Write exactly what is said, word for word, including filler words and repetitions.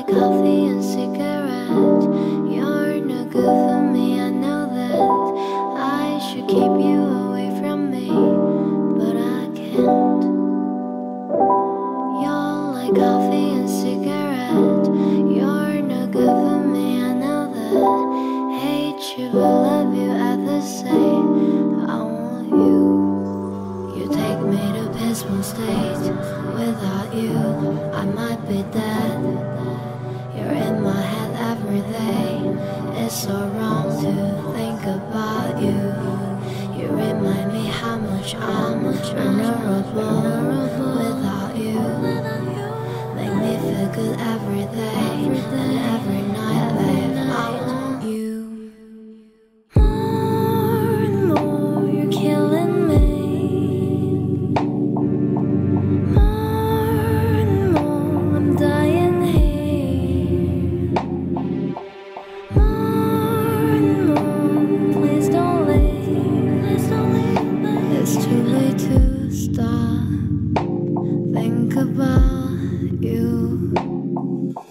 like coffee and cigarette. You're no good for me, I know that. I should keep you away from me, but I can't. You're like coffee and cigarette. You're no good for me, I know that. Hate you, but love you at the same. I want you. You take me to peaceful state. Without you, I might be dead. You're in my head every day. It's so wrong to think about you. You remind me how much I'm vulnerable without you. Make me feel good every day and every night, babe. I want you. More and more, you're killing me. It's too late to stop. Think about you.